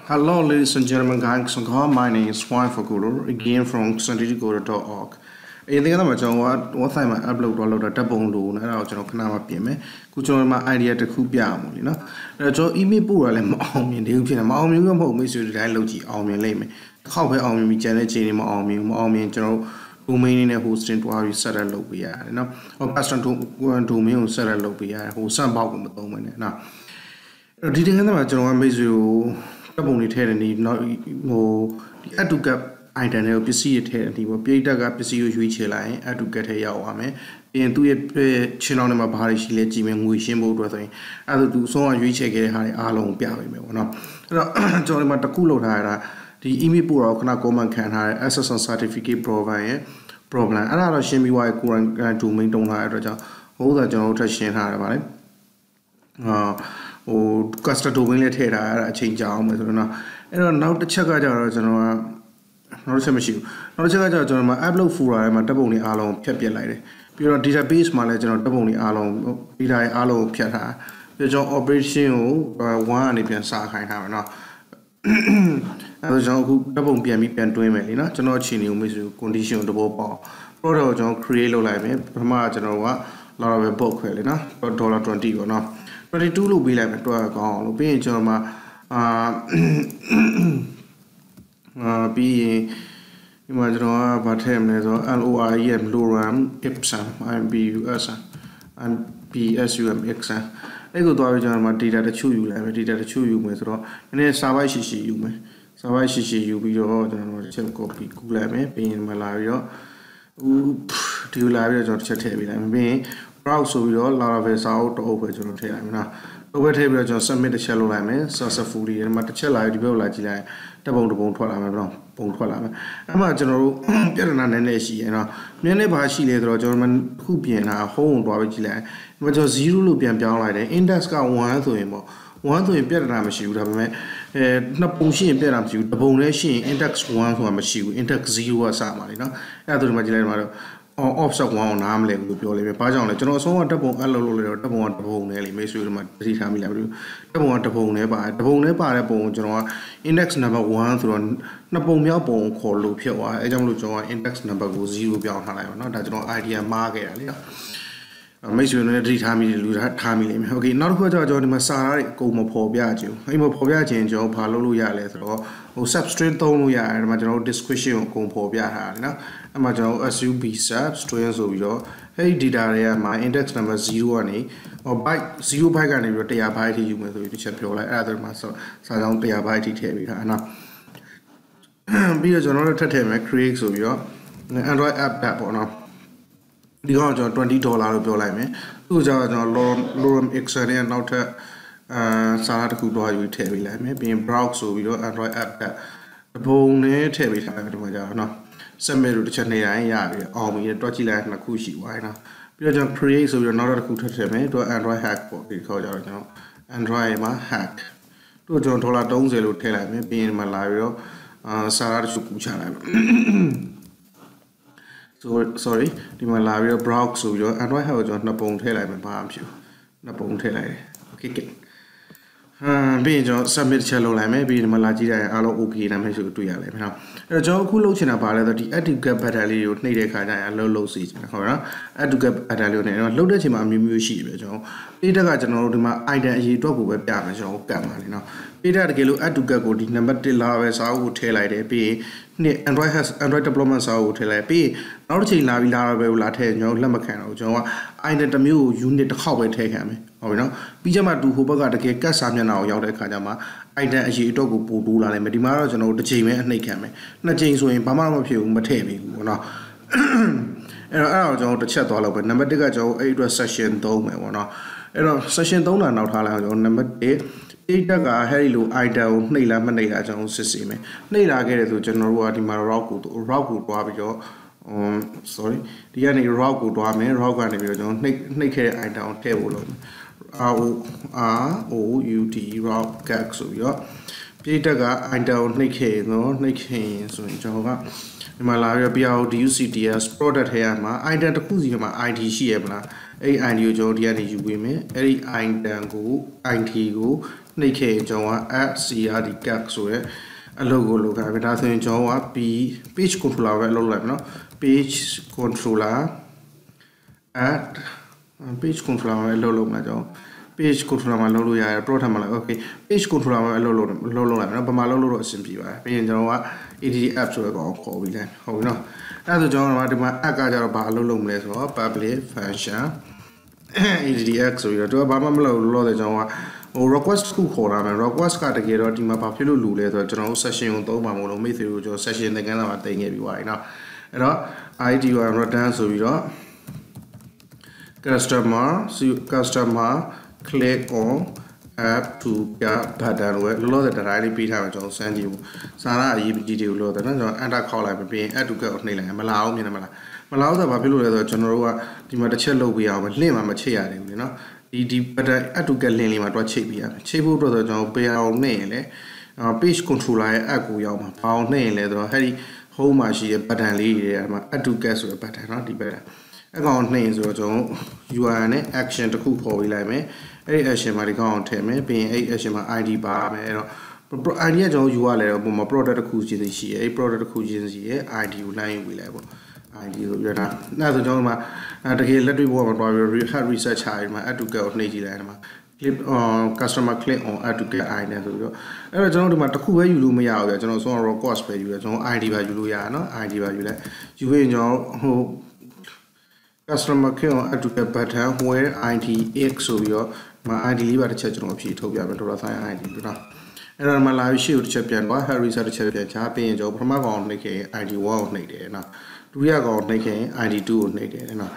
Hello, ladies and gentlemen, guys. My name is Juan Faculo, again from scientificdecoder.org. In the other what time I upload a double loan, and I'll join Kanama PM, which on my idea to Kupiam, you know. So, Imi Pura and Maumi, the Upin and Maumi, Mr. Dialogy, Almi Lame. How will Almi generate Maumi, and General Romanian hosting to our Sarah Lopia, you know, or Pastor to me, Sarah Lopia, who some Bogum the domain. Now, didn't have a general Mizu. Only telling not more to get identity PC telling you Peter got PC which line to get a yawame and to a chinonima parish let Jim and wish him both thing other do so and reach a get high along Piame. Johnny Mataculo Hara, the Imipura Kanakoman can hire assessment certificate provide problem. Another shame why current to me don't hire all the general touching her about it. Or custard to win it here, I change arm with now the check out not some issue. Not check out my upload for I'm a double alone, Pepia like pure database, my legend double alone, Pidai alo piata. The job operation one if you saw kind of now. I John who double PME pen to Emelina, to not chin you miss condition the ball. Proto John create low life, Prama general, lot of a book, $20 or not. 22 will be like to a call, being German, being Imagino, but him as LOIM, Luram, Ipsam, IBUS, and PSUMX. I go to our German data to chew you, like data to chew you, Metro, and then Savaishi you may. Savaishi you be your general copy, Kulame, being malaria. Do you like your chat heavy? I mean, so we all lot of us out over to over table just submit the shallow lime, successfully and Matachella, the like double the bone twala. I'm a general German and Nashi, you know. Never she later German Kupian, a home Bobby, but just 0 Lupian down like the index got one to him. One to impedam she would have met not pushing impedam you, the bone she index 1 to a machine, index 0 or something, you know. After my offset one arm leg with your living pajon, general so what double allo, double one bone, nearly makes you my 3 family level, double one bone nearby, the bone nearby bone general, index number 1 through Napomia bone called Lupia, a jam lujo, index number goes 0 beyond her, not that no idea market. Makes you a 3 time you lose that time. Okay, not what I joined my Sarah, go more poor Biagio. I'm a poor Biagio, Paloya letter or substrate tonuya, and my general discretion on poor Biaha. I'm a general as you be substrains of your hey, did area my index number 0 and A or by 0 by gun if you're there by you with the champion like other muscle, so I don't pay a bite now. Be a general entertainment creates of your Android app tap or not. The $20 bill like me. Those are Lorem Exane and not Sarah Kudo, you tell me like me, being browsed so we don't Android app that the bone tell me time to my job. No, some middle to Chennai, army, a dodgy like Nakushi, why not? We are just create so you're not a good to Android hack for because you know Android hack. To John Tola don't tell me, being malaria, Sarah Chukuchan. So sorry, the malaria broke so you and I have a bone tail and palm you. Napon tail. Okay. Being John submit shallow like maybe in Malaji, I'll okay, and I'm to yell. A John Kulochina Bala that the Etiquette battalion need a kind of low season. Etiquette battalion loaded him on Mushi. Peter got an old idea talk with damage or gamma, you know. Peter Gelu Etiquette go the number the laws I would tell I be. Android has Android diplomas I would tell I be. Not in La Villa, Latte, no Lamacano, Joe. I need a mule, you need to how I take him. Or no, Pijama do Hubaga the cake, Casamia now, Yauda Kajama. I dare she talk with Pudula and Medimara and all the Jimmy and Nakame. Not James Wayne, Pamama Pew, Matemi, or not. And I don't the chat all over. Number Digajo, 8 was session dome, or not. Session don't know how on number 8. Itaga, Harilu, Ida, Nila, Manila, Jones, Sissime. Nila get it to General Wadima Raku, Wabio. Sorry, the only rock would want me, rock and if you don't make it, I don't table. ROUT rock gags of your Peter, I don't make it, no, make it, so in Java. Malaria BRDUCTS product here, my identical my ITCM. A and you Jodian, you women, A I dango, IT go, နှိပ်ခဲ့ရင်ကျွန်တော်က add crd gag ဆိုရဲအလုပ်ကိုလုပ်ခဲ့ပြီဒါဆိုရင်ကျွန်တော်က page controller ပဲလုပ်လိုက်မယ်နော် page controller add page controller ပဲလုပ်မှာကျွန်တော် page controller မှာလုပ်လို့ရတယ် program မှာလည်း okay page controller မှာလုပ်လိုက်မယ်နော်ဘာမှလုပ်လို့တော့အဆင်ပြေပါတယ်ပြီးရင်ကျွန်တော်က add app ဆိုတဲ့ကောင်ခေါ်ပြီးလိုက်ဟုတ်ပြီနော်အဲ့ဒါဆိုကျွန်တော်ကဒီမှာ app ကကြတော့ဘာအလုပ်လုပ်မလဲဆိုတော့ public function add ဆိုပြီးတော့ဘာမှမလုပ်လို့ကျွန်တော်ကrequest ခုခေါ်တာမယ် request ကတကယ်တော့ဒီမှာဘာဖြစ်လို့လူလဲဆိုတော့ကျွန်တော်တို့ session ကိုသုံးပါမို့လို့ method ကိုကျွန်တော် session သင်ခန်းစာမှာတင်ခဲ့ပြီးပါတယ်နော်အဲ့တော့ id က return ဆိုပြီးတော့ customer click on add to get button ဝယ်လောလောဆယ် data လေးပေးထားမှာကျွန်တော်စမ်းကြည့်ဘူးစာရအရေးကြီးတွေကိုလို့တော့ကျွန်တော် enter ခေါက်လိုက်ပြီးရင် add to get ကိုနှိပ်လိုက်မလာအောင်မြင်တယ်မလားမလာတော့ဘာဖြစ်လို့လဲဆိုတော့ကျွန်တော်တို့ကဒီမှာတစ်ချက်လုပ်ပြရအောင်လင့်မှာမချိတ်ရတယ်ဘူးနော်ဒီ button add to get link လေးမှာတွားချိတ်ပြရမယ်ချိတ်ဖို့အတွက်ဆိုကျွန်တော်ပေးအောင်နှိပ်ရင်လေ page controller ရဲ့ app ကိုရောက်မှာဘာအောင်နှိပ်ရင်လဲဆိုတော့အဲ့ဒီ home မှာရှိတဲ့ button လေးတွေထဲမှာ add to get ဆိုတဲ့ button เนาะဒီ button အကောင်နှိပ်ရင်ဆိုတော့ကျွန်တော် URL နဲ့ action တစ်ခုပေါ်ပေးလိုက်မယ်အဲ့ဒီ action မှာဒီကောင်ထည့်မယ်ပြီးရင်အဲ့ action မှာ ID ပါမယ်အဲ့တော့ ID ကကျွန်တော်ယူရလဲတော့ပုံမှာ product တစ်ခုချင်းစီရှိရဲ့အဲ့ product တစ်ခုချင်းစီရဲ့ ID ကိုလိုင်းယူပေးလိုက်ပေါ့ ID ကိုပြတာအဲ့ဆိုကျွန်တော်တို့မှာတကယ်လက်တွေ့ဘောမှာတွားပြီး research ချပြီးမှာ add to get ကိုနှိပ်ကြည့်လိုက်တယ်မှာ click on customer click on add to get ID ဆိုပြီးတော့အဲ့တော့ကျွန်တော်တို့ဒီမှာတစ်ခုပဲယူလို့မရဘူးပြကျွန်တော်ဆိုတော့ request ပဲယူရကျွန်တော် ID ပါယူလို့ရနော် ID ပါယူလိုက်ယူရင်ကျွန်တော်ဟိုcustomer click on add to get button where id x ဆိုပြီးတော့မ id လေးပါတစ်ချက်ကျွန်တော်အဖြေထုတ်ပြမယ်ဒေါ်လာဆိုင် id တို့နော်အဲ့တော့မလာပြီးရှေ့ကိုတစ်ချက်ပြန်သွား Harry ဆက်တစ်ချက်ပြန်ချပြီးရင်ကျွန်တော်ပထမကောင်နှိပ်ခဲ့ရင် id 1ကိုနှိပ်တယ်နော်ဒုတိယကောင်နှိပ်ခဲ့ရင် id 2ကိုနှိပ်တယ်နော်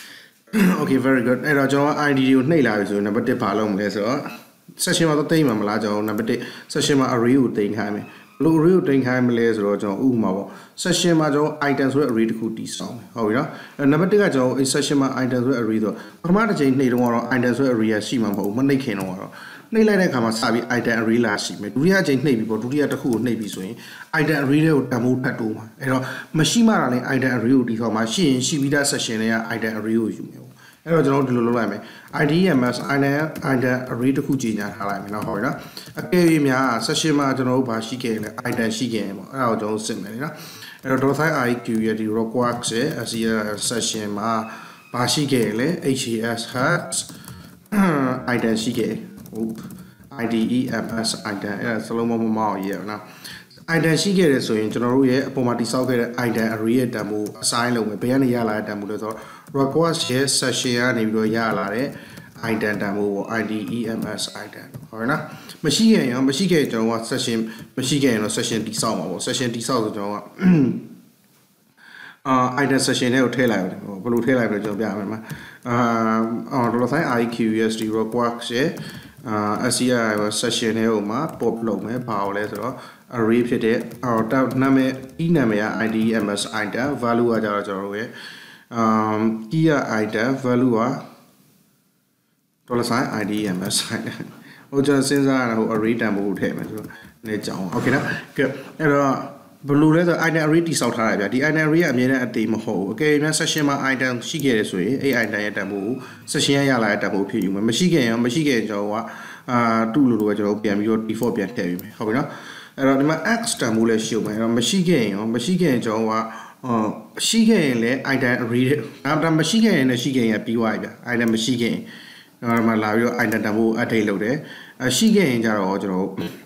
okay very good အဲ့တော့ကျွန်တော် id ကိုနှိပ်လာပြီဆိုရင်နံပါတ်1ဘာလုပ်မလဲဆိုတော့ session မှာတော့တိတ်မှာမလားကျွန်တော်နံပါတ်1 session မှာ array ကိုတိတ်ခိုင်းမယ်ဘလို့ array ကိုတင်ခိုင်းမလဲဆိုတော့ကျွန်တော်ဥပမာပေါ့ session မှာကျွန်တော် item ဆိုတဲ့ array တစ်ခုတည်ဆောင်တယ်ဟုတ်ပြီနော်နံပါတ်1ကကျွန်တော် session မှာ item ဆိုတဲ့ array ဆိုပထမတစ်ချိန်နှိပ်တော့ item ဆိုတဲ့ array ရရှိမှာမဟုတ်ဘူးမနှိပ်ခင်တော့နှိပ်လိုက်တဲ့အခါမှာစပြီး item array လာရှိမယ်ဒုတိယချိန်နှိပ်ပြီးပေါ့ဒုတိယတစ်ခုကိုနှိပ်ပြီးဆိုရင် item array တွေကိုတန်ဖိုးထပ်တိုးမှာအဲ့တော့မရှိမှလည်း item array ကိုတည်ဆောင်မှာရှိရင်ရှိပြီးသား session တွေက item array ကိုယူမယ်အဲ့တော့ကျွန်တော်တို့ဒီလိုလုပ်လိုက်မယ် IDMS item array တစ်ခုကြီးညာထားလိုက်မယ်နော်ဟုတ်ပြီနော်အကယ်၍များ session မှာကျွန်တော်တို့ဘာရှိခဲ့လဲ item ရှိခဲ့ရင်ပေါ့အဲ့ဒါကိုကျွန်တော်စစ်မယ်နော်အဲ့တော့ .iq ရဲ့ဒီ request ရဲ့ session မှာဘာရှိခဲ့လဲ has has item ရှိခဲ့ဟုတ် IDEMS item အဲ့ဒါစလုံးမမအောင်ရေးရနော် item ရှိခဲ့တယ်ဆိုရင်ကျွန်တော်တို့ရဲ့အပေါ်မှာတိစောက်ခဲ့တဲ့ item array ရဲ့တန်ဖိုး assign လုပ်မယ်ဘယ်ကနေရလာတဲ့တန်ဖိုးလဲဆိုတော့ request ရဲ့ session ကနေပြီးတော့ရလာတဲ့ item တန်ဖိုးပေါ့ IDEMS item ဟုတ်နော်မရှိခဲ့ရင်မရှိခဲ့ကျွန်တော်က session မရှိခဲ့ရင်တော့ session တိစောက်မှာပေါ့ session တိစောက်ဆိုကျွန်တော်ကitem session တွေကိုထည့်လိုက်ရတယ်ဘယ်လိုထည့်လိုက်လဲကျွန်တော်ပြရမယ်မှာ$iqsd request ရဲ့SCI session တွေကိုမှာ pop လုပ်မယ်ဘာလို့လဲဆိုတော့ array ဖြစ်တဲ့နာမည် နာမည်က IDMS item value ကကြတော့ကျွန်တော်တို့ရဲ့key item value က$IDMS item ဟိုကျွန်တော်စဉ်းစားရတာဟို array တန်ဖိုးကိုထည့်မယ်ဆိုတော့လည်းကြောင်းโอเคနော်ကဲအဲ့တော့ဘယ်လိုလဲဆိုတော့ item array တိစောက်ထားရဗျာဒီ item array ကအမြဲတမ်းအတေမဟုတ်ဘူးအကယ်၍ session မှာ item ရှိခဲ့တယ်ဆိုရင်အဲ့ item ရဲ့တန်ဖိုးကို session ရလာတဲ့တန်ဖိုးဖြစ်ယူမယ်မရှိခဲ့ရင်ကျွန်တော်ကတူလို့ပဲကျွန်တော်ပြန်ပြီးတော့ default ပြန်ထည့်ပေးမယ်ဟုတ်ပြီနော်အဲ့တော့ဒီမှာ x တန်ဖိုးလည်းရှိအောင်မယ်အဲ့တော့မရှိခဲ့ရင်ကျွန်တော်ကရှိခဲ့ရင်လည်း item array ဒါမရှိခဲ့ရင်လည်းရှိခဲ့ရင်ပြီးသွားပြီဗျာ item မရှိခဲ့ရင်ဒီမှာလာပြီးတော့ item တန်ဖိုး update လုပ်တယ်ရှိခဲ့ရင်ကြတော့ကျွန်တော်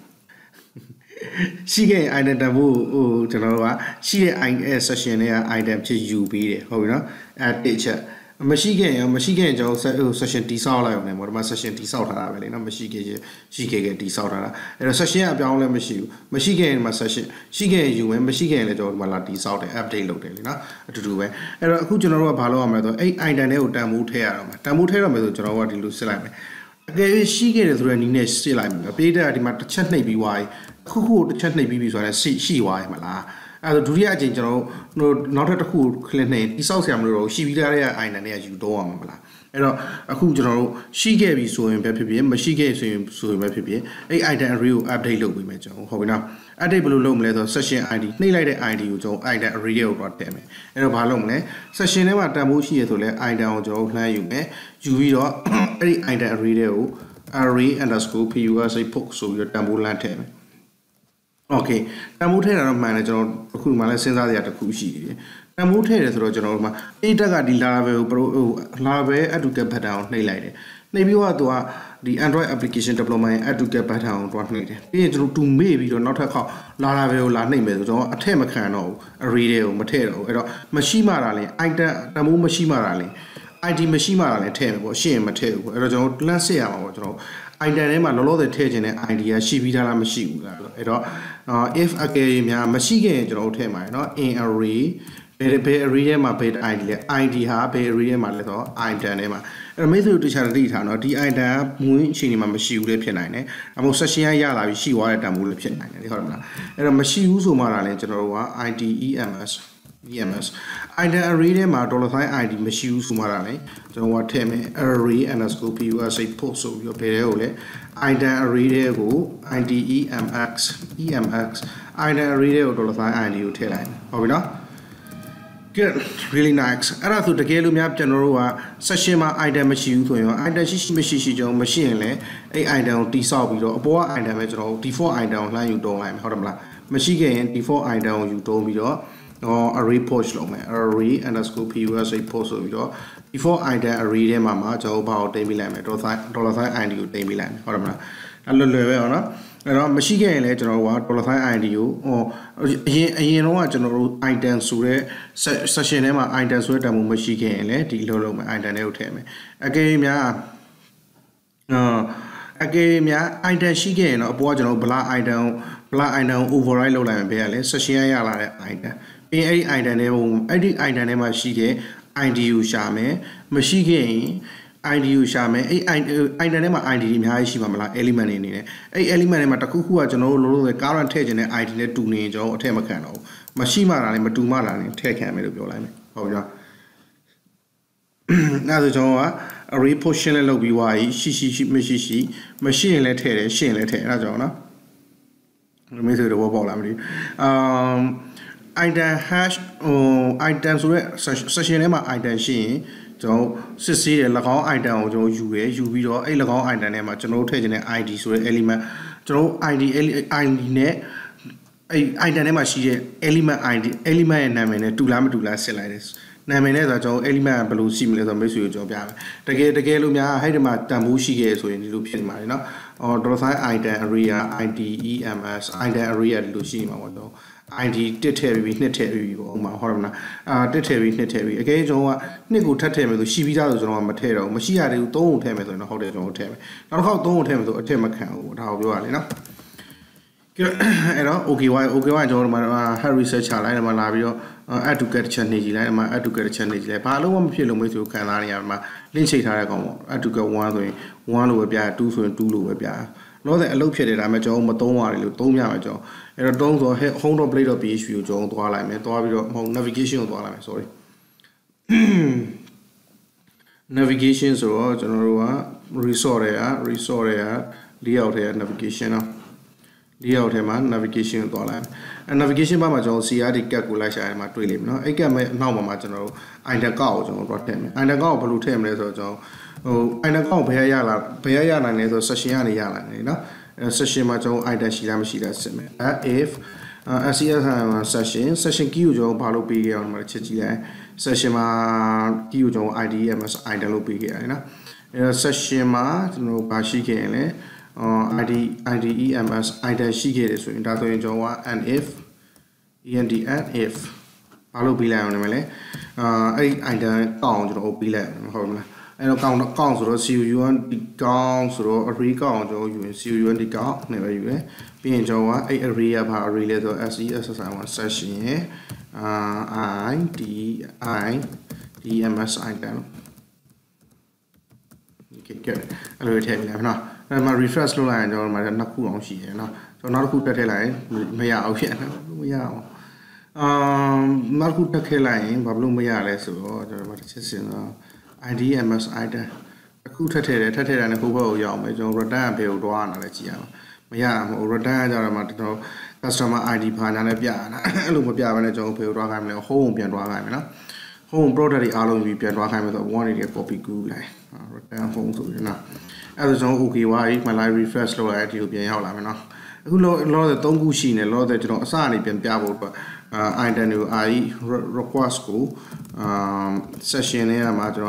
ရှိခဲ့ရင် item တန်ဖိုးဟိုကျွန်တော်တို့ကရှိတဲ့ session တွေက item ဖြစ်ယူပေးတယ်ဟုတ်ပြီနော်အဲ့တစ်ချက်မရှိခဲ့ရင်ကျွန်တော် session တိဆောက်လိုက်အောင်လေပေါ့ဒီမှာ session တိဆောက်ထားတာပဲလေနော်မရှိခဲ့တိဆောက်ထားတာအဲ့တော့ session အပြောင်းလဲမရှိဘူးမရှိခဲ့ရင်ဒီမှာ session ရှိခဲ့ရင်ယူမယ်မရှိခဲ့ရင်လည်းကျွန်တော်ဒီမှာလာတိဆောက်တယ် update လုပ်တယ်လေနော်အတူတူပဲအဲ့တော့အခုကျွန်တော်တို့ကဘာလုပ်ရမလဲဆိုတော့အဲ့ item တွေကိုတန်ဖိုးထည့်ရအောင်တန်ဖိုးထည့်ရမယ်ဆိုကျွန်တော်ကဒီလိုစစ်လိုက်မယ်အကယ်၍ရှိခဲ့တယ်ဆိုတဲ့နည်းနဲ့စစ်လိုက်မယ်ပေးတဲ့ကဒီမှာတစ်ချက်နှိပ်ပြီးွားရင်ခုခုတစ်ချက်နှိပ်ပြီးပြီဆိုတော့ရှိွားရမလားအဲ့တော့ဒုတိယအချိန်ကျွန်တော်တို့နောက်ထပ်တစ်ခု click နှိပ်တိစောက်ဆရာမလို့တော့ရှိပြီးသားတဲ့ item တွေကယူတော့အောင်မလားအဲ့တော့အခုကျွန်တော်တို့ရှိခဲ့ပြီဆိုရင်ပဲဖြစ်ဖြစ်မရှိခဲ့ဆိုရင်ပဲဖြစ်ဖြစ်အဲ့ item array ကို update လုပ်ပေးမယ်ကျွန်တော်ဟုတ်ပြီနော် update ဘယ်လိုလုပ်မလဲဆိုတော့ session id နှိပ်လိုက်တဲ့ id ကိုကျွန်တော် item array ကိုတော့ထည့်မယ်အဲ့တော့ဘာလုပ်မလဲ session ထဲမှာတန်ဖိုးရှိရဆိုလဲ item ကိုကျွန်တော်လှမ်းယူမယ်ယူပြီးတော့အဲ့ဒီ item array တွေကို array underscore plus put ဆိုပြီးတော့တန်ဖိုးလမ်းထည့်မယ် okay တန်ဖိုးထည့်တာတော့မှန်တယ်ကျွန်တော်အခုမှလည်းစဉ်းစားရတစ်ခုရှိတယ်တန်ဖိုးထည့်တယ်ဆိုတော့ကျွန်တော်တို့မှာ a တက်ကဒီ Laravel ကို Laravel add to get button ကိုနှိပ်လိုက်တယ်နှိပ်ပြီးတော့သူကဒီ Android application development add to get button ကိုတွားနှိပ်တယ်ပြီးရင်ကျွန်တော်တူမေ့ပြီးတော့နောက်ထပ်ခေါက် Laravel ကိုလာနှိပ်မယ်ဆိုကျွန်တော်အထက်မခံတော့ဘူး array တွေကိုမထည့်တော့ဘူးအဲ့တော့မရှိမှတာလဲ item တန်ဖိုးမရှိမှတာလဲ ID မရှိမှလည်းထည့်မယ်ပေါ့ရှင်းရင်မထည့်ဘူးပေါ့အဲ့တော့ကျွန်တော်လမ်းစစ်ရမှာပေါ့ကျွန်တော် item ထဲမှာလောလောဆယ်ထည့်ခြင်းတဲ့ ID ကရှိပြီးသားလားမရှိဘူးလားအဲ့တော့ if အကယ်၍များမရှိခဲ့ရင်ကျွန်တော်ထည့်မှာเนาะ in array ဘယ် array ထဲမှာဘယ် ID လဲ ID ဟာဘယ် array ထဲမှာလဲဆိုတော့ item ထဲမှာအဲ့တော့မိတ်ဆွေတို့တခြားသိထားเนาะဒီ item ကမွေးအခြေအနေမှာမရှိဘူးလည်းဖြစ်နိုင်တယ်အမို့ session ရလာပြီးရှိသွားတဲ့တန်ဖိုးလည်းဖြစ်နိုင်တယ်ဟုတ်တယ်မလားအဲ့တော့မရှိဘူးဆိုမှလည်းကျွန်တော်တို့က EMS item array ထဲမှာ $id မရှိဘူးဆိုမှလည်းကျွန်တော်ကထည့်မယ် array underscore plus put ဆိုပြီးတော့ဘယ်ထဲကိုလဲ item array ထဲကို EMX item array ထဲကို$id ကိုထည့်လိုက်ဟုတ်ပြီနော် good really nice အဲ့ဒါဆိုတကယ်လို့များကျွန်တော်တို့က session မှာ item မရှိဘူးဆိုရင် item ရှိကျွန်တော်မရှိရင်လည်းအဲ့ item ကိုတိဆောက်ပြီးတော့အပေါ်က item ပဲကျွန်တော် default item ကိုလှမ်းယူတုံးလိုက်မယ်ဟုတ်တယ်မလားမရှိခဲ့ရင် default item ကိုယူတုံးပြီးတော့array push လုပ်မယ် array underscore plus push ဆိုပြီးတော့ default item array ထဲမှာကျွန်တော်ဘာကိုတင်ပေးလိုက်မယ်$id ကိုတင်ပေးလိုက်မယ်ဟုတ်တယ်မလားအဲ့လွယ်ပဲဟုတ်နော်အဲ့တော့မရှိခဲ့ရင်လည်းကျွန်တော်တို့က$id ကိုအရင်တော့ကကျွန်တော်တို့ item ဆိုတဲ့ session ထဲမှာ item ဆိုတဲ့တန်ဖိုးမရှိခဲ့ရင်လည်းဒီလိုလုပ်မယ် item တွေကိုထည့်မယ်အကယ်၍များitem ရှိခဲ့ရင်တော့အပေါ်ကကျွန်တော်တို့ bla item override လုပ်လိုက်မယ်ဘယ်ကလဲ session ရလာတဲ့ itemအဲ့ဒီ item တွေအဲ့ဒီ item ထဲမှာရှိတဲ့ ID ကိုရှာမယ်မရှိခဲ့ရင် ID ကိုရှာမယ်အဲ့ item ထဲမှာ ID တွေအများကြီးရှိပါမလား element တွေနေတယ်အဲ့ element တွေမှာတစ်ခုခုကကျွန်တော်တို့လောလောဆယ် current ထည့်ခြင်းတဲ့ ID နဲ့တူနေရင်ကျွန်တော်အထက်မခံတော့ဘူးမရှိမှတာလည်းမတူမှတာလည်းထည့်ခံမယ်လို့ပြောလိုက်မယ်ဟုတ်ပြီနော်အဲ့ဒါဆိုကျွန်တော်က array portion လည်းလုပ်ပြီးွားရှိမရှိရင်လည်းထည့်တယ်ရှင်းရင်လည်းထည့်အဲ့ဒါကြောင့်နော်မင်းဆိုတော့ပေါ့လားမသိဘူးitem hash item ဆိုတဲ့ session ထဲမှာ item ရှိရင်ကျွန်တော်စစ်ဆေးတယ်၎င်း item ကိုကျွန်တော်ယူပြီးတော့အဲ့၎င်း item ထဲမှာကျွန်တော်ထည့်ခြင်းတဲ့ ID ဆိုတဲ့ element ကျွန်တော် ID နဲ့အဲ့ item ထဲမှာရှိတဲ့ element ID element ရဲ့နာမည်နဲ့တူလားမတူလားစစ်လိုက်တယ်နာမည်နဲ့ဆိုတော့ကျွန်တော် element ဘယ်လိုရှိမလဲဆိုတော့မိတ်ဆွေကိုကျွန်တော်ပြမယ်တကယ်လို့များအဲ့ဒီမှာတန်ဖိုးရှိခဲ့ဆိုရင်ဒီလိုဖြစ်နေမှာလေနော်$item array ID EMS item array ဒီလိုရှိနေမှာပေါ့တော့ID တစ်ထည့်ပြီးနှစ်ထည့်ပြီးပေါ့ဥမာဟုတ်တယ်မလားတစ်ထည့်ပြီးနှစ်ထည့်ပြီးအကယ်ကျွန်တော်ကနှစ်ကိုထပ်ထည့်မယ်ဆိုရှိပြီးသားဆိုကျွန်တော်ကမထည့်တော့ဘူးမရှိရသေးဘူး3ကိုထည့်မယ်ဆိုရင်တော့ဟုတ်တယ်ကျွန်တော်ထည့်မယ်နောက်တစ်ခေါက်3ကိုထည့်မယ်ဆိုအထက်မခံဘူးဒါကိုပြောရလေနော်အဲ့တော့ okay ကျွန်တော်တို့မှာ head research ချလိုက်တယ်မှာလာပြီးတော့ add to get ချက်နေကြည့်လိုက်ဒီမှာ add to get ချက်နေကြည့်လိုက်ဘာလို့မဖြစ်လို့မိတ်ဆွေခံစားနေရမှာ link ချိန်ထားတဲ့ကောင်ပေါ့ add to get 1ဆိုရင်1လို့ပဲပြ2ဆိုရင်2လို့ပဲပြလောဆယ်အလုပ်ဖြစ်တယ်ဒါပေမဲ့ကျွန်တော်မသုံးရတယ်လို့သုံးရမယ်ကျွန်တော်အဲ့တော့သုံးဆို home.play.php ကိုကျွန်တော်သွားလိုက်မယ်သွားပြီးတော့မဟုတ် navigation ကိုသွားလိုက်မယ် sorry navigation ဆိုတော့ကျွန်တော်တို့က resource တွေက layout တွေက navigation နော် layout ထဲမှာ navigation ကိုသွားလိုက်မယ်navigation ဘာမှာကျွန်တော် CRD cat ကိုလိုက်ရှာရမှာတွေ့လိမ့်မယ်နော်အဲ့ကမဲ့အနောက်မှာကျွန်တော်တို့ item ကောက်ကိုကျွန်တော်တို့ထည့်မယ် item ကောက်ကိုဘယ်လိုထည့်မလဲဆိုတော့ကျွန်တော်item ကောက်ဘယ်ရနိုင်လဲဆိုတော့ session ကနေရလာတယ်နော် session မှာကျွန်တော် item ရှိလားမရှိလားစစ်မယ် if session key ကိုကျွန်တော်ဘာလို့ပေးခဲ့အောင်မလဲချက်ကြည့်လိုက် session မှာ key ကိုကျွန်တော် IDMS item လို့ပေးခဲ့ရတယ်နော်အဲ့တော့ session မှာကျွန်တော်ဘာရှိခဲ့ရင်လဲIDEMS item ရှိခဲ့တယ်ဆိုရင်ဒါဆိုရင်ကျွန်တော်က and if ဘာလို့ပေးလိုက်အောင်လဲမလဲအဲ့ဒီ item ကောက်အောင်ကျွန်တော်ပေးလိုက်အောင်ဟုတ်မလားအဲ့တော့ကောက်ဆိုတော့ CUUN ဒီကောက်ဆိုတော့ array ကောက်အောင်ကျွန်တော်ယူရင် CUUN ဒီကောက်နဲ့ပဲယူရယ်ပြီးရင်ကျွန်တော်ကအဲ့ array ကဘာ array လဲဆိုတော့ SESSI1 session ရယ်IDEMS item okay good အဲ့လိုထည့်ပြလိုက်နော်အဲ့မှာ refresh လုပ်လိုက်ရင်ကျွန်တော်တို့မှာနှစ်ခုအောင်ရှိတယ်နော်ကျွန်တော်နောက်တစ်ခုတက်ထည့်လိုက်ရင်မရအောင်ဖြစ်နော်မရအောင်နောက်တစ်ခုတက်ခဲ့လိုက်ရင်ဘာလို့မရလဲဆိုတော့ကျွန်တော်တို့တစ်ချက်စဉ်းစားIDMS item အခုထပ်ထည့်တယ်နဲ့ဟိုဘက်ကိုရောက်မယ်ကျွန်တော် return ဘယ်ကိုသွားရတာလဲကြည့်ရအောင်မရဘူး return ကကြတော့မှကျွန်တော် customer ID ဘာညာနဲ့ပြရတာအဲ့လိုမပြဘဲနဲ့ကျွန်တော်ဘယ်ကိုသွားခိုင်းမလဲ home ကိုပြန်သွားခိုင်းမယ်နော် home product တွေအားလုံးပြီးပြန်သွားခိုင်းမယ်ဆိုတော့ one တွေ copy ကူးလိုက် return home ဆိုပြီးနော်အဲ့ဒါကျွန်တော် okay ပါပြီ my live refresh လုပ်လိုက်ဒီလိုပြန်ရောက်လာမယ်နော်အခုလောတဲ့3ခုရှိနေလောတဲ့ကျွန်တော်အစအနေပြန်ပြဖို့အတွက်item ကို request ကိုsession ထဲမှာကျွန်တော်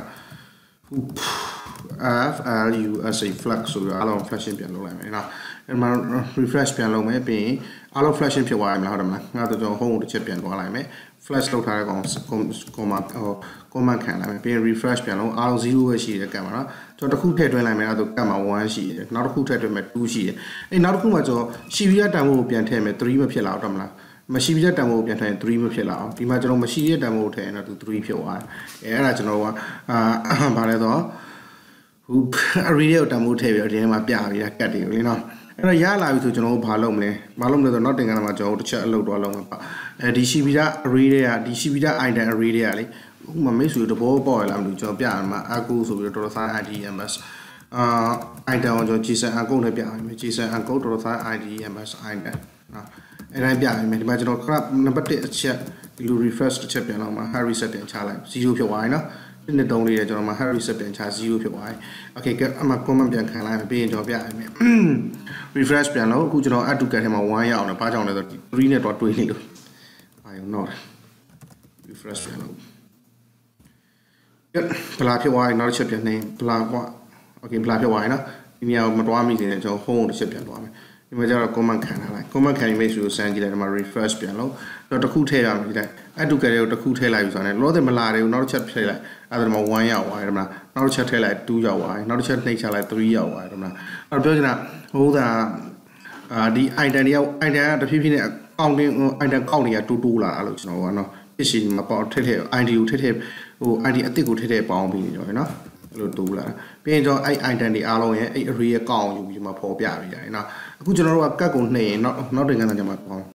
FLUSA flag ဆိုပြီးအားလုံး flashing ပြန်လုပ်လိုက်မယ်နော်အဲ့မှာ refresh ပြန်လုပ်မယ်ပြီးရင်အားလုံး flashing ဖြစ်သွားပြီမလားဟုတ်တယ်မလားငါတို့ကျွန်တော် home ကိုတစ်ချက်ပြန်သွားလိုက်မယ် flash လုပ်ထားတဲ့ကောင် command ခံလိုက်မယ်ပြီးရင် refresh ပြန်လုပ်အားလုံး0ပဲရှိတယ်ကံမှာနော်ကျွန်တော်တစ်ခုထည့်သွင်းလိုက်မယ်အဲ့ဒါဆိုကံမှာ1ရှိတယ်နောက်တစ်ခုထည့်သွင်းမယ်2ရှိတယ်အဲ့နောက်တစ်ခုမှာကျွန်တော် ရှိပြီးတဲ့တန်ဖိုးကိုပြန်ထည့်မယ်3မဖြစ်လာတော့မလားမရှိပြီးတဲ့တန်ဖိုးကိုပြန်ထည့်ရင်3မဖြစ်လာအောင်ဒီမှာကျွန်တော်မရှိတဲ့တန်ဖိုးကိုထည့်ရင်တော့3ဖြစ်သွားတယ်အဲ့ဒါကျွန်တော်ကဗါလဲတော့ဟို array ကိုတန်ဖိုးထည့်ပြီးတော့ဒီထဲမှာပြပြီးတာကတ်တွေကိုလေနော်အဲ့တော့ရလာပြီဆိုကျွန်တော်တို့ဘာလုပ်မလဲဆိုတော့နောက်တင်ကန်းမှာကျွန်တော်တို့တစ်ချက်အလုပ်တော့လုပ်မှာပါဒီရှိပြီးသား array တွေကဒီရှိပြီးသား item array တွေကလေဥပမာမိတ်ဆွေတဘောပေါ့ရလားမလို့ကျွန်တော်ပြရမှာ echo ဆိုပြီးတော့ $idms item ကိုကျွန်တော် json encode နဲ့ပြရမယ် json encode $idms item နော်အဲ့ဒါပြရမယ်ဒီမှာကျွန်တော် crap နံပါတ်1အချက်ဒီလို refresh တစ်ချက်ပြန်လောက်မှာ hard reset ပြန်ချလိုက်0ဖြစ်သွားပြီနော်နှစ်3လေးကျွန်တော်မှာ hard reset ပြန်ချ0ဖြစ်သွားပြီ okay အမှ comment ပြန်ခံလိုက်ပြီးရင်ကျွန်တော်ပြရမယ် refresh ပြန်လို့အခုကျွန်တော် add to cart ထဲမှာ1ရအောင်တယ်ဘာကြောင့်လဲဆိုတော့3နဲ့တော့တွေးနေလို့ဘာရောတော့ refresh ပြန်လို့ဘလာဖြစ်သွားပြီနောက်တစ်ချက်ပြန်နေဘလာကွာ okay ဘလာဖြစ်သွားပြီနော်ဒီနေရာကိုမတွားမိသေးတယ်ကျွန်တော် home ကိုတစ်ချက်ပြန်သွားမယ်ဒီမှာကျတော့ comment ခံထားလိုက် comment ခံပြီးဆိုစမ်းကြည့်လိုက်ဒီမှာ refresh ပြန်လို့တော့တစ်ခုထည့်ရမယ်ဒီတိုင်း add to cart ကိုတစ်ခုထည့်လိုက်ပြီဆိုတော့လောတဲ့မလာတယ်နောက်တစ်ချက်ထည့်လိုက်အဲ့ဒါဒီမှာ1ရောက်သွားတယ်ဒီမှာနောက်တစ်ချက်ထည့်လိုက်2ရောက်သွားတယ်နောက်တစ်ချက်နှိပ်ချလိုက်3ရောက်သွားတယ်ဒီမှာအဲ့ပြောချင်တာဟိုဒါဒီ item တွေက item ကတဖြည်းဖြည်းနဲ့ counting item count တွေကတိုးလာတာလို့ကျွန်တော်ကနော်ဖြစ်စီမှာပေါ့ထည့် ID ကိုထည့်ဟို ID အစ်စ်ကိုထည့်ပေါင်းပြီးနေတော့နော်အဲ့လိုတိုးလာပြီးရင်ကျွန်တော်အဲ့ item တွေအားလုံးရဲ့အဲ့ array ရဲ့ count ယူပြီးမှပေါ်ပြပေးရတယ်နော်အခုကျွန်တော်တို့ကကတ်ကိုနှိပ်ရင်နောက်တင်ကန်းတော့ကျွန်မ